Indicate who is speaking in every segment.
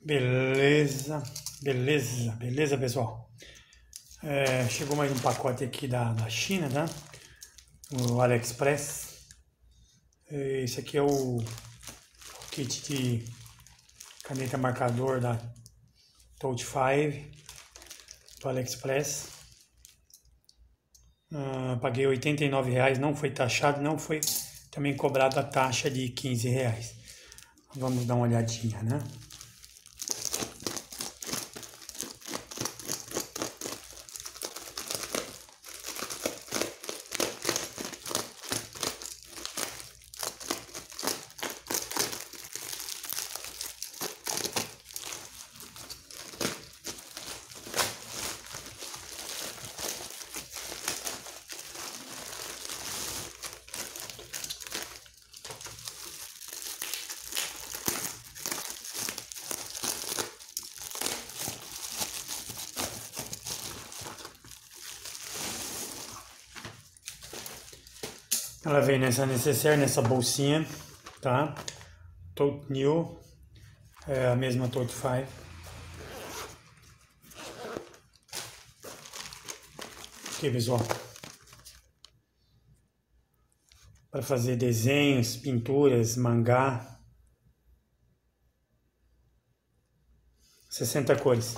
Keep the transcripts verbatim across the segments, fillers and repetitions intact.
Speaker 1: Beleza, beleza, beleza, pessoal. É, chegou mais um pacote aqui da, da China, tá? O AliExpress. Esse aqui é o, o kit de caneta marcador da Touch cinco do AliExpress. Uh, paguei oitenta e nove reais, não foi taxado, não foi também cobrado a taxa de quinze reais. Vamos dar uma olhadinha, né? Ela vem nessa necessaire, nessa bolsinha, tá? Tote New, é a mesma Tote cinco. Aqui, pessoal. Para fazer desenhos, pinturas, mangá. sessenta cores.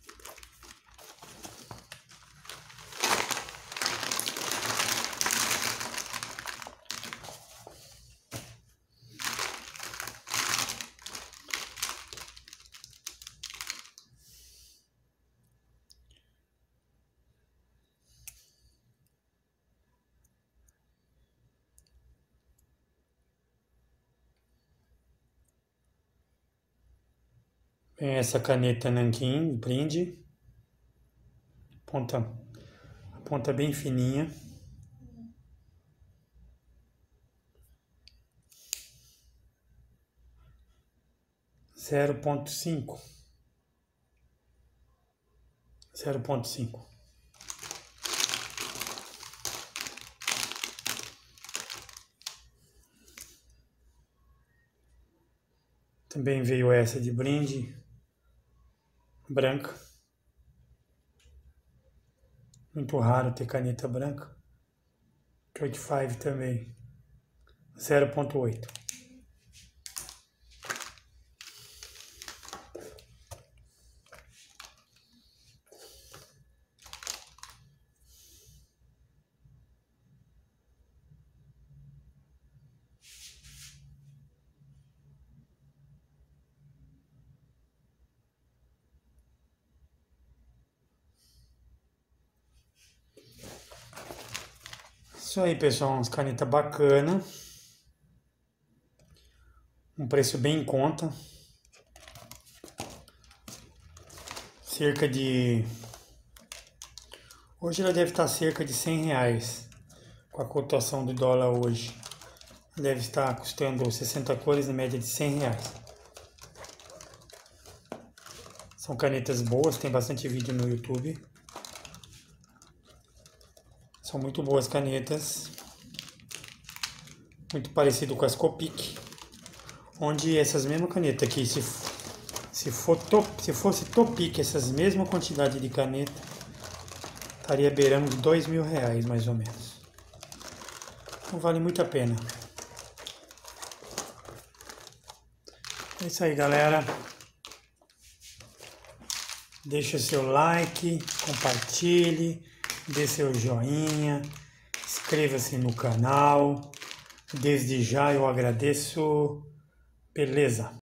Speaker 1: Tem essa caneta nanquim, brinde. Ponta, a ponta bem fininha. zero ponto cinco. zero ponto cinco. Também veio essa de brinde, branca. Muito raro ter caneta branca. Touch cinco também, zero ponto oito. Isso aí, pessoal, umas canetas bacanas, um preço bem em conta, cerca de, hoje ela deve estar cerca de cem reais, com a cotação do dólar hoje, deve estar custando sessenta cores em média de cem reais. São canetas boas, tem bastante vídeo no YouTube. São muito boas canetas, muito parecido com as Copic, onde essas mesmas canetas aqui, se, se, for top, se fosse Topic, essas mesmas quantidade de caneta, estaria beirando de dois mil reais mais ou menos. Então vale muito a pena. É isso aí, galera. Deixa seu like, compartilhe, dê seu joinha, inscreva-se no canal. Desde já eu agradeço. Beleza?